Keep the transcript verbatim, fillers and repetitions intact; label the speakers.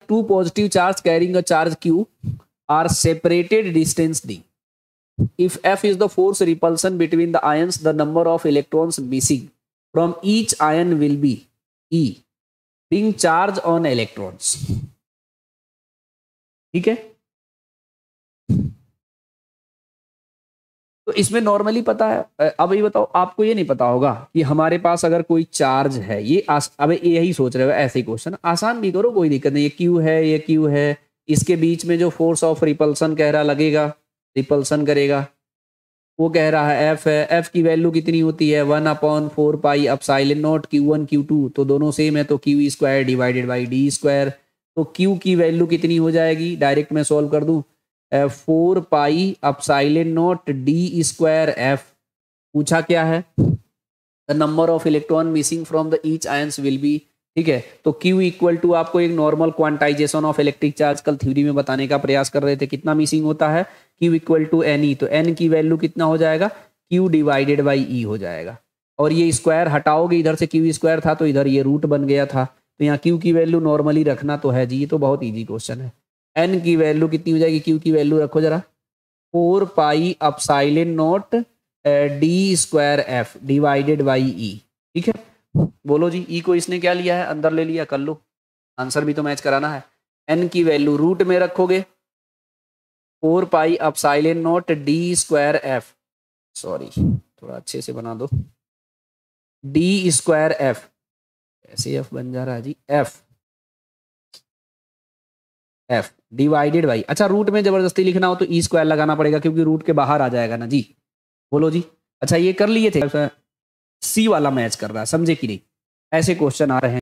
Speaker 1: two positive charge carrying a charge q are separated distance d. If F is the force repulsion between the ions, the number of electrons missing from each ion will be E, being charge on electrons. ठीक है, तो इसमें normally पता है। अब ये बताओ, आपको ये नहीं पता होगा कि हमारे पास अगर कोई चार्ज है, ये अब यही सोच रहे हो ऐसे ही क्वेश्चन, आसान भी करो कोई दिक्कत नहीं। ये क्यू है, ये क्यू है, इसके बीच में जो फोर्स ऑफ रिपल्सन कह रहा लगेगा, रिपल्सन करेगा, वो कह रहा है एफ है। एफ की वैल्यू कितनी होती है, one upon four pi epsilon naught Q one Q two, तो दोनों सेम है, तो Q square divided by D square. तो क्यू की वैल्यू कितनी हो जाएगी, डायरेक्ट मैं सॉल्व कर दूं, four pi epsilon naught D square F. पूछा क्या है, the number of electron missing from the each ions will be, ठीक है। तो Q इक्वल टू, आपको एक normal quantization of electric charge कल थ्योरी में बताने का प्रयास कर रहे थे, कितना मिसिंग होता है, Q equal to N E, तो N की वैल्यू कितना हो जाएगा, Q डिवाइडेड बाई E हो जाएगा। और ये स्क्वायर हटाओगे, इधर से Q स्क्वायर था तो इधर ये रूट बन गया था, तो यहाँ Q की वैल्यू नॉर्मली रखना तो है जी, ये तो बहुत ईजी क्वेश्चन है। N की वैल्यू कितनी हो जाएगी, Q की वैल्यू रखो जरा, four pi epsilon naught D square F divided by E, ठीक है। बोलो जी, ई को इसने क्या लिया है, अंदर ले लिया, कर लो, आंसर भी तो मैच कराना है। एन की वैल्यू रूट में रखोगे, four pi epsilon naught D square F, sorry थोड़ा अच्छे से बना दो, डी स्क्वायर एफ, ऐसे एफ बन जा रहा है जी, एफ एफ डिवाइडेड बाई, अच्छा रूट में जबरदस्ती लिखना हो तो ई स्क्वायर लगाना पड़ेगा क्योंकि रूट के बाहर आ जाएगा ना जी। बोलो जी, अच्छा ये कर लिए थे, सी वाला मैच कर रहा है, समझे कि नहीं, ऐसे क्वेश्चन आ रहे हैं।